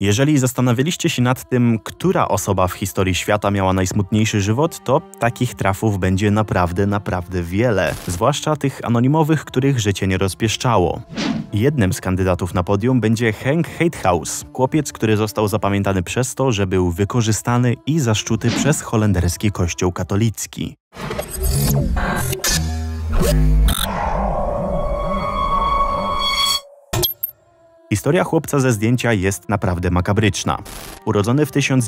Jeżeli zastanawialiście się nad tym, która osoba w historii świata miała najsmutniejszy żywot, to takich trafów będzie naprawdę wiele. Zwłaszcza tych anonimowych, których życie nie rozpieszczało. Jednym z kandydatów na podium będzie Henk Heithaus, chłopiec, który został zapamiętany przez to, że był wykorzystany i zaszczuty przez holenderski kościół katolicki. Historia chłopca ze zdjęcia jest naprawdę makabryczna. Urodzony w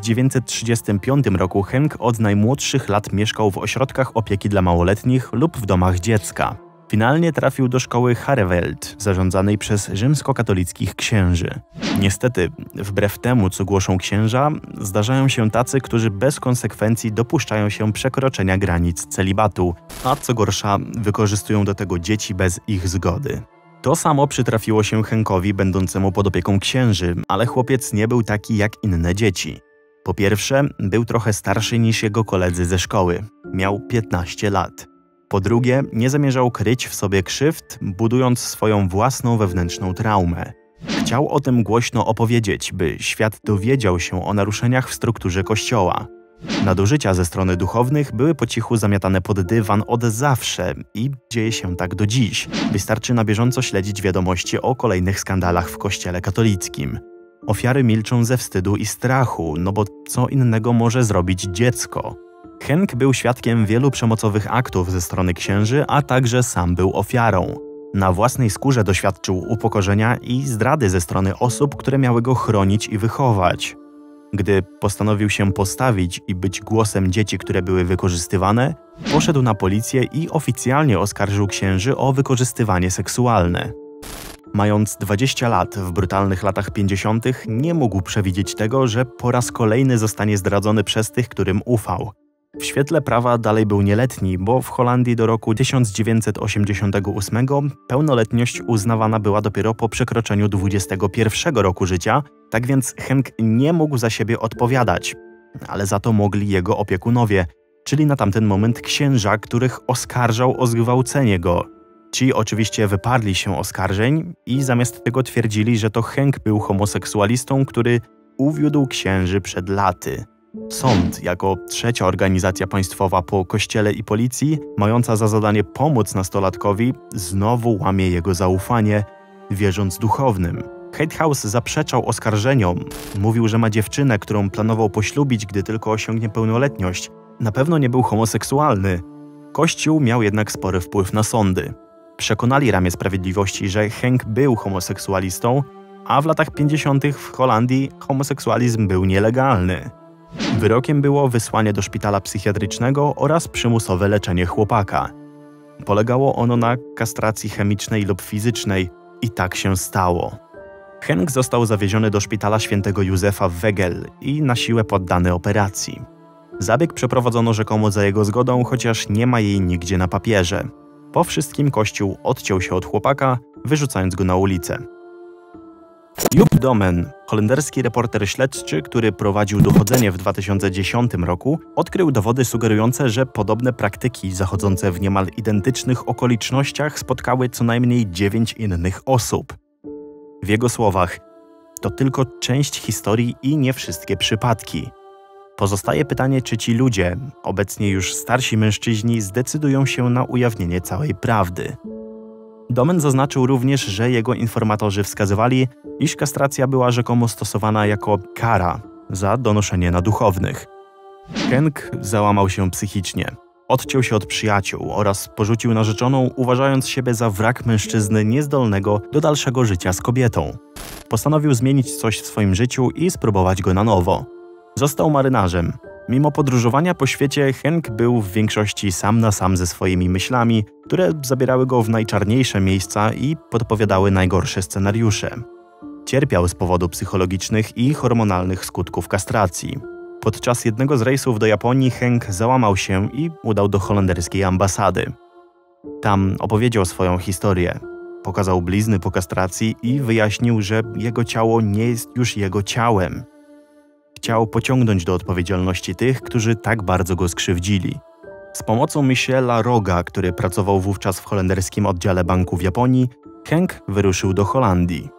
1935 roku, Henk od najmłodszych lat mieszkał w ośrodkach opieki dla małoletnich lub w domach dziecka. Finalnie trafił do szkoły Harreveld, zarządzanej przez rzymskokatolickich księży. Niestety, wbrew temu, co głoszą księża, zdarzają się tacy, którzy bez konsekwencji dopuszczają się przekroczenia granic celibatu, a co gorsza, wykorzystują do tego dzieci bez ich zgody. To samo przytrafiło się Henkowi będącemu pod opieką księży, ale chłopiec nie był taki jak inne dzieci. Po pierwsze, był trochę starszy niż jego koledzy ze szkoły. Miał 15 lat. Po drugie, nie zamierzał kryć w sobie krzywd, budując swoją własną wewnętrzną traumę. Chciał o tym głośno opowiedzieć, by świat dowiedział się o naruszeniach w strukturze kościoła. Nadużycia ze strony duchownych były po cichu zamiatane pod dywan od zawsze i dzieje się tak do dziś. Wystarczy na bieżąco śledzić wiadomości o kolejnych skandalach w kościele katolickim. Ofiary milczą ze wstydu i strachu, no bo co innego może zrobić dziecko? Henk był świadkiem wielu przemocowych aktów ze strony księży, a także sam był ofiarą. Na własnej skórze doświadczył upokorzenia i zdrady ze strony osób, które miały go chronić i wychować. Gdy postanowił się postawić i być głosem dzieci, które były wykorzystywane, poszedł na policję i oficjalnie oskarżył księży o wykorzystywanie seksualne. Mając 20 lat, w brutalnych latach 50. nie mógł przewidzieć tego, że po raz kolejny zostanie zdradzony przez tych, którym ufał. W świetle prawa dalej był nieletni, bo w Holandii do roku 1988 pełnoletność uznawana była dopiero po przekroczeniu 21 roku życia, tak więc Henk nie mógł za siebie odpowiadać, ale za to mogli jego opiekunowie, czyli na tamten moment księża, których oskarżał o zgwałcenie go. Ci oczywiście wyparli się oskarżeń i zamiast tego twierdzili, że to Henk był homoseksualistą, który uwiódł księży przed laty. Sąd, jako trzecia organizacja państwowa po kościele i policji, mająca za zadanie pomóc nastolatkowi, znowu łamie jego zaufanie, wierząc duchownym. Heithaus zaprzeczał oskarżeniom. Mówił, że ma dziewczynę, którą planował poślubić, gdy tylko osiągnie pełnoletność. Na pewno nie był homoseksualny. Kościół miał jednak spory wpływ na sądy. Przekonali ramię sprawiedliwości, że Henk był homoseksualistą, a w latach 50. w Holandii homoseksualizm był nielegalny. Wyrokiem było wysłanie do szpitala psychiatrycznego oraz przymusowe leczenie chłopaka. Polegało ono na kastracji chemicznej lub fizycznej i tak się stało. Henk został zawieziony do szpitala świętego Józefa w Wegel i na siłę poddany operacji. Zabieg przeprowadzono rzekomo za jego zgodą, chociaż nie ma jej nigdzie na papierze. Po wszystkim Kościół odciął się od chłopaka, wyrzucając go na ulicę. Joop Domen, holenderski reporter śledczy, który prowadził dochodzenie w 2010 roku, odkrył dowody sugerujące, że podobne praktyki zachodzące w niemal identycznych okolicznościach spotkały co najmniej 9 innych osób. W jego słowach, to tylko część historii i nie wszystkie przypadki. Pozostaje pytanie, czy ci ludzie, obecnie już starsi mężczyźni, zdecydują się na ujawnienie całej prawdy. Domen zaznaczył również, że jego informatorzy wskazywali, iż kastracja była rzekomo stosowana jako kara za donoszenie na duchownych. Henk załamał się psychicznie. Odciął się od przyjaciół oraz porzucił narzeczoną, uważając siebie za wrak mężczyzny niezdolnego do dalszego życia z kobietą. Postanowił zmienić coś w swoim życiu i spróbować go na nowo. Został marynarzem. Mimo podróżowania po świecie, Henk był w większości sam na sam ze swoimi myślami, które zabierały go w najczarniejsze miejsca i podpowiadały najgorsze scenariusze. Cierpiał z powodu psychologicznych i hormonalnych skutków kastracji. Podczas jednego z rejsów do Japonii Henk załamał się i udał do holenderskiej ambasady. Tam opowiedział swoją historię. Pokazał blizny po kastracji i wyjaśnił, że jego ciało nie jest już jego ciałem. Chciał pociągnąć do odpowiedzialności tych, którzy tak bardzo go skrzywdzili. Z pomocą Michela Roga, który pracował wówczas w holenderskim oddziale banku w Japonii, Henk wyruszył do Holandii.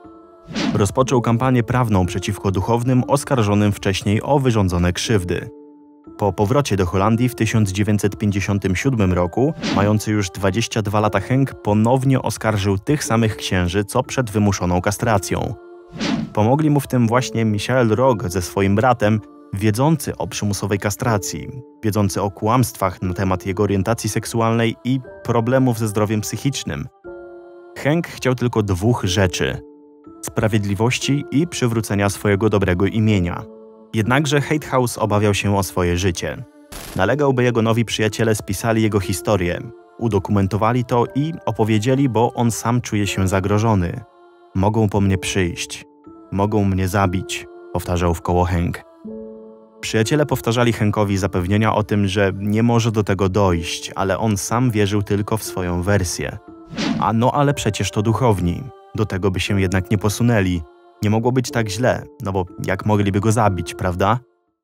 Rozpoczął kampanię prawną przeciwko duchownym oskarżonym wcześniej o wyrządzone krzywdy. Po powrocie do Holandii w 1957 roku, mający już 22 lata Henk ponownie oskarżył tych samych księży, co przed wymuszoną kastracją. Pomogli mu w tym właśnie Michael Rogge ze swoim bratem, wiedzący o przymusowej kastracji, wiedzący o kłamstwach na temat jego orientacji seksualnej i problemów ze zdrowiem psychicznym. Henk chciał tylko dwóch rzeczy: sprawiedliwości i przywrócenia swojego dobrego imienia. Jednakże Heithaus obawiał się o swoje życie. Nalegał, by jego nowi przyjaciele spisali jego historię, udokumentowali to i opowiedzieli, bo on sam czuje się zagrożony. Mogą po mnie przyjść. Mogą mnie zabić, powtarzał wkoło Henk. Przyjaciele powtarzali Henkowi zapewnienia o tym, że nie może do tego dojść, ale on sam wierzył tylko w swoją wersję. Ale przecież to duchowni. Do tego by się jednak nie posunęli. Nie mogło być tak źle, no bo jak mogliby go zabić, prawda?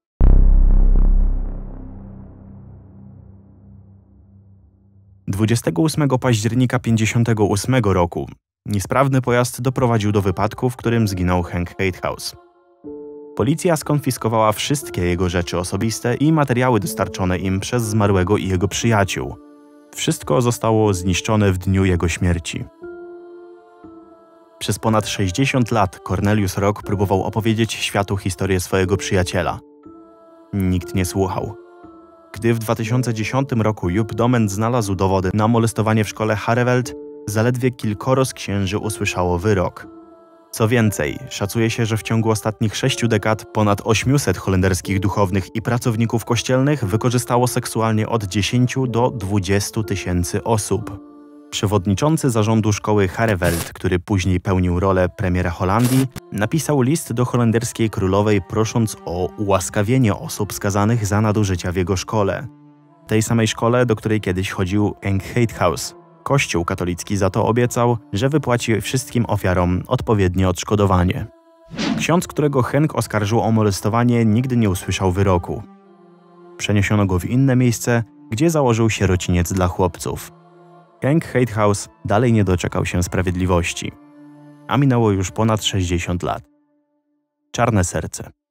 Dwudziestego 8 października 1958 roku niesprawny pojazd doprowadził do wypadku, w którym zginął Henk Heithaus. Policja skonfiskowała wszystkie jego rzeczy osobiste i materiały dostarczone im przez zmarłego i jego przyjaciół. Wszystko zostało zniszczone w dniu jego śmierci. Przez ponad 60 lat Cornelius Rogge próbował opowiedzieć światu historię swojego przyjaciela. Nikt nie słuchał. Gdy w 2010 roku Joop Domend znalazł dowody na molestowanie w szkole Harreveld, zaledwie kilkoro z księży usłyszało wyrok. Co więcej, szacuje się, że w ciągu ostatnich 6 dekad ponad 800 holenderskich duchownych i pracowników kościelnych wykorzystało seksualnie od 10 do 20 tysięcy osób. Przewodniczący zarządu szkoły Harreveld, który później pełnił rolę premiera Holandii, napisał list do holenderskiej królowej, prosząc o ułaskawienie osób skazanych za nadużycia w jego szkole. Tej samej szkole, do której kiedyś chodził Henk Heithaus. Kościół katolicki za to obiecał, że wypłaci wszystkim ofiarom odpowiednie odszkodowanie. Ksiądz, którego Henk oskarżył o molestowanie, nigdy nie usłyszał wyroku. Przeniesiono go w inne miejsce, gdzie założył sierociniec dla chłopców. Henk Heithaus dalej nie doczekał się sprawiedliwości, a minęło już ponad 60 lat. Czarne serce.